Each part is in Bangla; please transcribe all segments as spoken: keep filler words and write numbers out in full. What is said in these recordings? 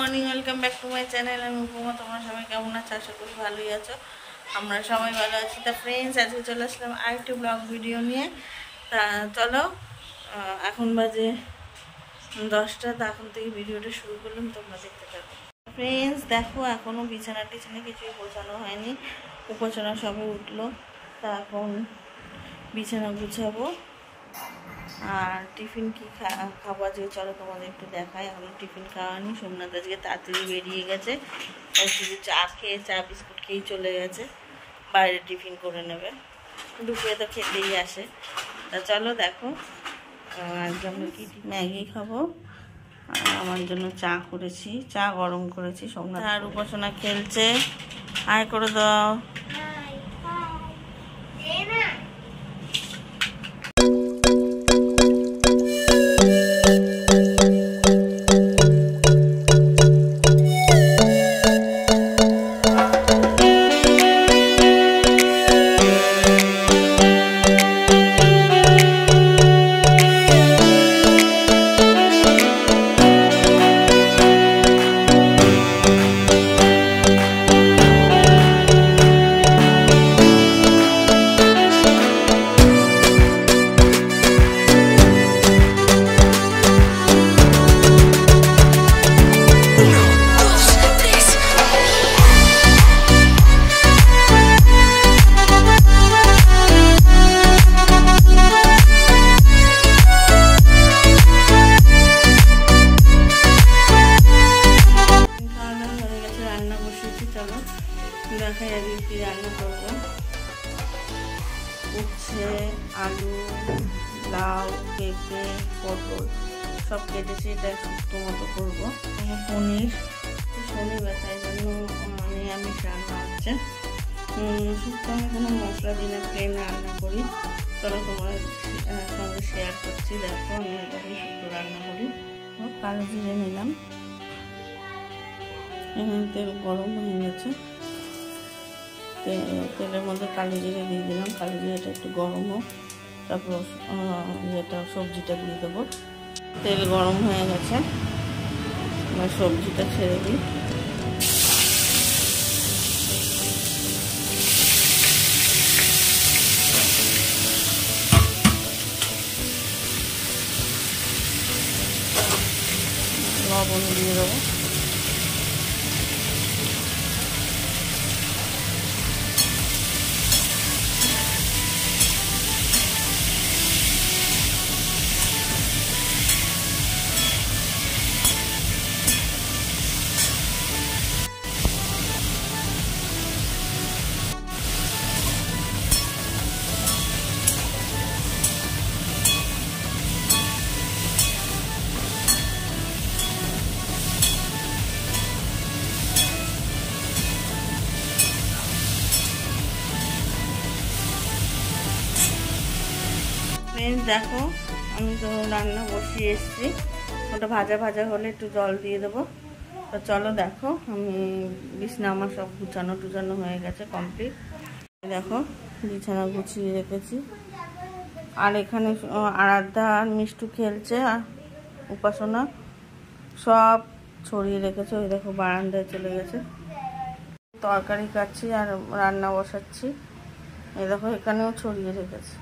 Morning, welcome back to my channel. আমি উপমা। তোমরা সবাই কেমন আছো? আশা করি ভালোই আছো। আমরা সবাই ভালো আছি। তা ফ্রেন্ডস, আজকে চলে আসলাম আরেকটি ব্লগ ভিডিও নিয়ে। তা চলো, এখন বাজে দশটা। তা এখন থেকে ভিডিওটা শুরু করলাম, তোমরা দেখতে থাকো। ফ্রেন্ডস দেখো, এখনও বিছানা টিছানা কিছুই গোছানো হয়নি। উপছানা সবে উঠলো। তা এখন বিছানা গুছাবো। আর টিফিন কি খাবো আজকে চলো তোমাদের একটু দেখাই। আমরা টিফিন খাওয়ানি, সোমনাথ আজকে তাড়াতাড়ি বেরিয়ে গেছে। শুধু চা খেয়ে, চা বিস্কুট খেয়েই চলে গেছে, বাইরে টিফিন করে নেবে। দুপুরে তো খেতেই আসে। তা চলো দেখো, আজকে আমরা কি ম্যাগি খাবো। আর আমার জন্য চা করেছি, চা গরম করেছি। সোমনাথ আর উপাসনা খেলছে। আয় করে দাও। দেখাই আজকে কি রান্না করবো। উচ্ছে, আলু, লাউ, পেঁপে, পটল সব কেটেছি। এটা শুক্তো মতো করবো। পনির, শনিবার তাই জন্য নিরামিষ রান্না হচ্ছে। শুক্তো আমি কোনো মশলা দিই না, প্লেন রান্না করি। চলো তোমার সঙ্গে শেয়ার করছি। দেখো আমি এটাকে শুক্তো রান্না করি। কালো জিরে নিলাম, এখানে তেল গরম হয়ে গেছে। তেলের মধ্যে কালো জিরে দিয়ে দিলাম। কালো জিরেটা একটু গরম হোক, তারপর ইয়েটা সবজিটা দিয়ে দেবো। তেল গরম হয়ে গেছে, এবার সবজিটা ছেড়ে দিই। লবণ দিয়ে দেবো। দেখো আমি তো রান্না বসিয়ে এসেছি। ওটা ভাজা ভাজা হলে একটু জল দিয়ে দেবো। তো চলো দেখো, আমি বিছানা আমার সব গুছানো টুচানো হয়ে গেছে, কমপ্লিট। দেখো বিছানা গুছিয়ে রেখেছি। আর এখানে আরাধ্যা আর মিষ্টু খেলছে, আর উপাসনা সব ছড়িয়ে রেখেছে। ওই দেখো বারান্দায় চলে গেছে। তরকারি কাটছি আর রান্না বসাচ্ছি। এই দেখো এখানেও ছড়িয়ে রেখেছে।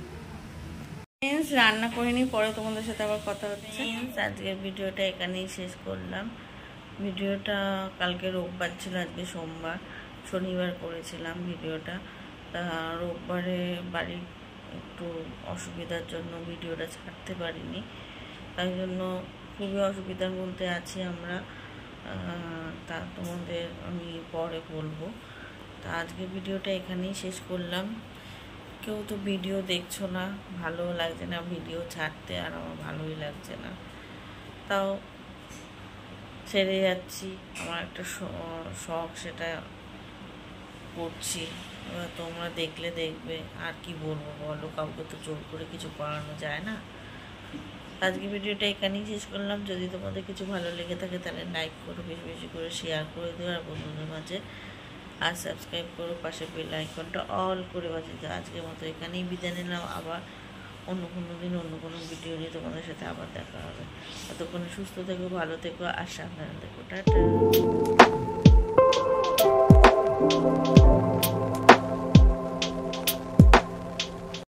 রান্না করিনি, পরে তোমাদের সাথে আবার কথা হচ্ছে। আজকের ভিডিওটা এখানেই শেষ করলাম। ভিডিওটা কালকে রোববার ছিল, আজকে সোমবার। শনিবার করেছিলাম ভিডিওটা। তা রোববারে বাড়ির একটু অসুবিধার জন্য ভিডিওটা ছাড়তে পারিনি। তাই জন্য খুবই অসুবিধার মধ্যে আছি আমরা। তা তোমাদের আমি পরে বলবো। তা আজকে ভিডিওটা এখানেই শেষ করলাম। কেউ তো ভিডিও দেখছো না, ভালোও লাগছে না ভিডিও ছাড়তে, আর আমার ভালোই লাগছে না। তাও ছেড়ে যাচ্ছি, আমার একটা শখ, সেটা করছি। এবার তোমরা দেখলে দেখবে, আর কি বলবো বলো, কাউকে তো জোর করে কিছু করানো যায় না। আজকে ভিডিওটা এখানেই শেষ করলাম। যদি তোমাদের কিছু ভালো লেগে থাকে তাহলে লাইক করো, বেশি বেশি করে শেয়ার করে দিও আর বন্ধুদের মাঝে। আর সাবস্ক্রাইব করো, পাশে বেল আইকনটা অল করে বাজিয়ে দাও। আজকের মতো এখানেই বিদায় নিলাম। আবার অন্য কোনো দিন অন্য কোনো ভিডিও নিয়ে তোমাদের সাথে আবার দেখা হবে। ততক্ষণে সুস্থ থেকো, ভালো থেকো আর সাবধানে থেকো। টাটা।